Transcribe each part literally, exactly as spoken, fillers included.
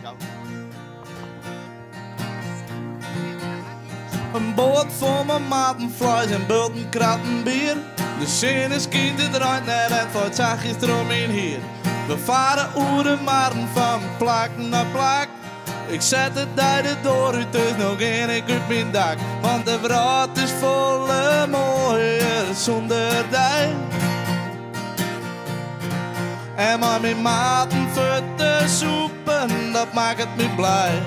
Een boot vol met matenvlees en bulten kratten bier. De zin is kind, het ruikt net uit voor het zachtjes eromheen hier. We varen oeren maren van plak naar plak. Ik zet het duiden door, het is nog één ik op mijn dak. Want de wereld is volle mooier zonder dij. En maar mijn maten voor te soepen, dat maakt het me blij.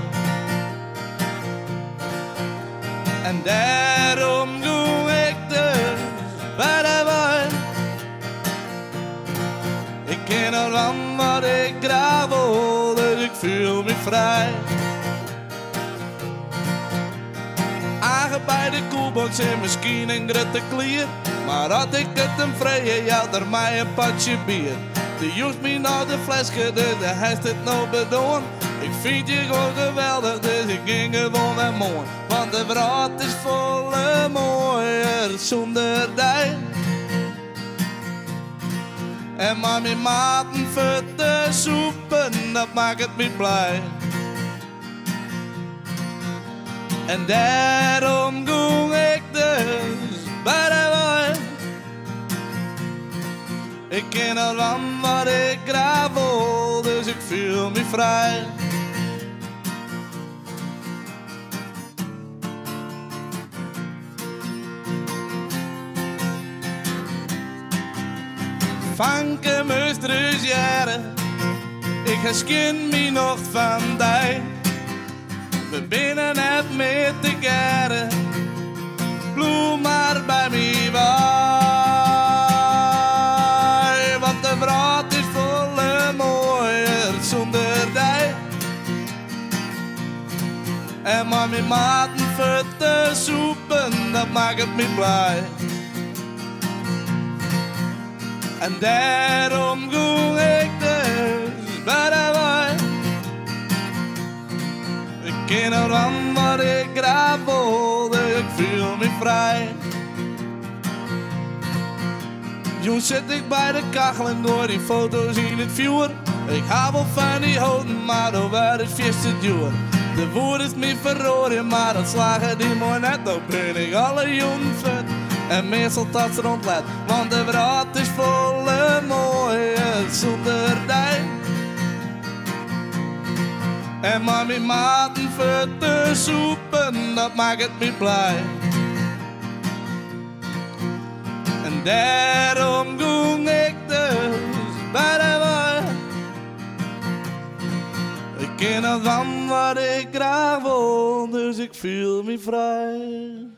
En daarom doe ik dus bij de wijn. Ik ken al van wat ik graag wil, dus ik voel me vrij. Aange bij de koelbox en misschien een grote klier. Maar had ik het een vrije, ja, er mij een patje bier. De joest me naar de flesje, dus de heeft het nou bedoeld. Ik vind je gewoon geweldig, dus ik ging gewoon naar mooi. Want de wereld is volle mooier zonder dij. En maar mijn maten voor te soepen, dat maakt het me blij. En daarom doe ik dus bij de wijn. Ik ken al van wat ik graag wil, dus ik voel me vrij. Vanke meesters jaren, ik herken me nog van die. We binnen het met de garen, bloem maar bij me waai. Want de wereld is volle mooier zonder die. En maar mijn maten voor te soepen, dat maakt het me blij. En daarom doe ik dus bij de wijn. Ik ken al van wat ik graag wil, dus ik voel me vrij. Jong zit ik bij de kachel en door die foto's in het vuur. Ik hou wel van die houten, maar dan werd het feest te duur. De woord is me verrooien, maar dat slagen die mooi net. Dan ben ik alle jongen vet. En meestal dat ze ontlet, want de wereld is volle mooier zonder dij. En maar mijn maten voor te soepen, dat maakt het me blij. En daarom doe ik dus bij de wijn. Ik ken al van wat ik graag wil, dus ik voel me vrij.